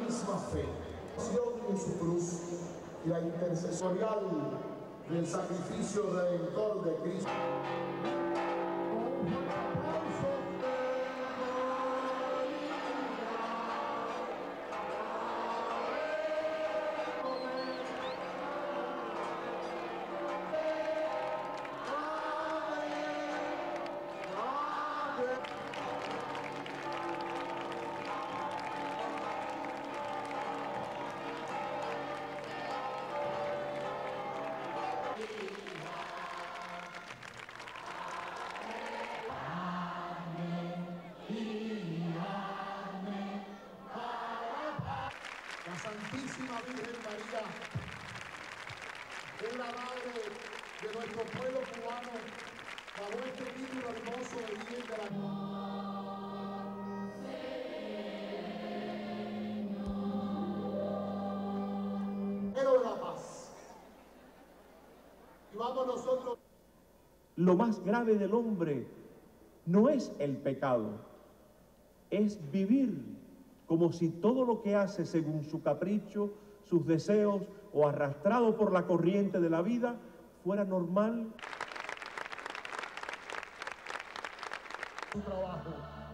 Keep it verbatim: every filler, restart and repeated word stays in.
misma fe en su cruz y la intercesorial del sacrificio redentor de Cristo. La Santísima Virgen María es la madre de nuestro pueblo cubano bajo este título hermoso de Virgen de la Pero de la paz. Y vamos nosotros. Lo más grave del hombre no es el pecado, es vivir como si todo lo que hace según su capricho, sus deseos o arrastrado por la corriente de la vida fuera normal. Su trabajo.